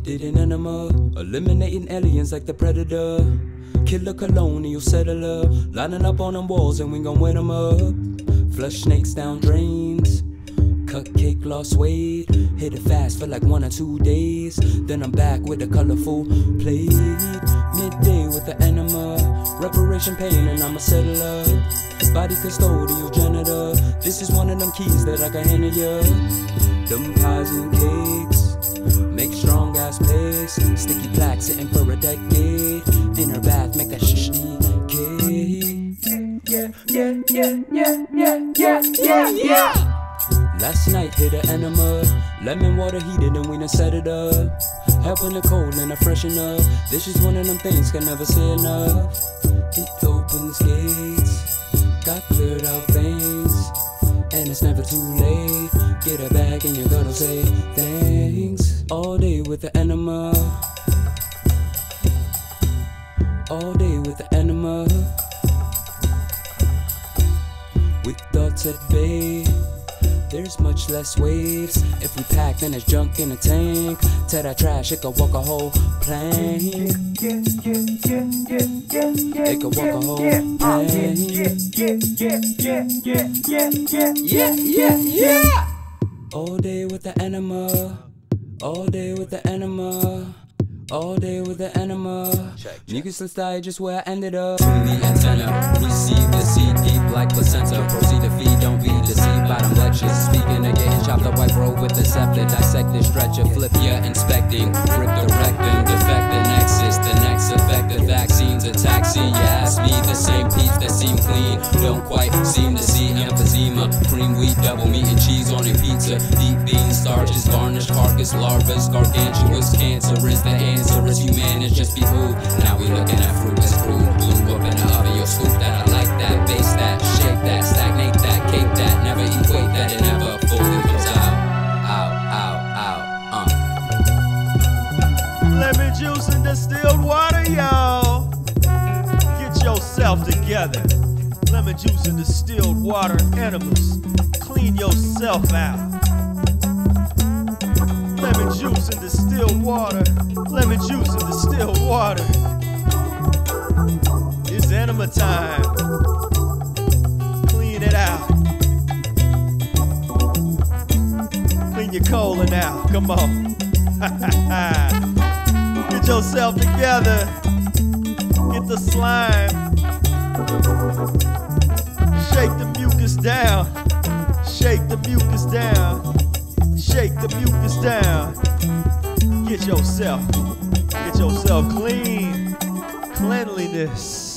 Did an enema, eliminating aliens like the predator. Killer colonial settler, lining up on them walls and we gon' wet them up. Flush snakes down drains, cupcake lost weight. Hit it fast for like 1 or 2 days. Then I'm back with a colorful plate. Midday with the enema, reparation pain and I'm a settler. Body custodial janitor, this is one of them keys that I can hand to ya. Them pies and cakes, make strong ass paste. Sticky plaque sitting for a decade. In her bath, make that shh decay. Yeah. Last night hit an enema, lemon water heated and we done set it up. Helping the cold and I freshen up. This is one of them things can never say enough. It opens gates, got cleared out veins, and it's never too late. Get her back and your gut'll say thanks. All day with the enema, all day with the enema. With thoughts at bay, there's much less waves. If we pack, then there's junk in the tank. Tear that trash, it could walk a whole plank. It could walk a whole plank. Yeah. All day with the enema, all day with the enema, all day with the enema. Mucusless diet just where I ended up. Tune the antenna, receive the seed deep like placenta. Proceed to feed, don't be deceived by them lectures. Speaking of getting chopped up white road with the scepter. Dissect the stretcher, flip ya inspecting. Rip the rectum, defect the nexus. The next effective vaccines attack. See, you ask me the same peeps that seem clean. Don't quite seem to see emphysema. Cream wheat, double meat and cheese on a pizza. Deep bean starches, garnished carcass larvas. Gargantuous cancer is the answer. As you manage, just be moved. Now we looking at fruit that's crude. Blue up in the oven, you'll scoop that. I like that, base that, shake that, stagnate that, cake that. Never equate that, it never fully comes out. Lemon juice and distilled water, y'all. Get yourself together. Lemon juice and distilled water, enemas. Clean yourself out. Lemon juice and distilled water. Lemon juice and distilled water. It's enema time. Clean it out. Clean your colon out. Come on. Get yourself together. Get the slime. Shake the mucus down. Shake the mucus down. Shake the mucus down. Get yourself clean. Cleanliness.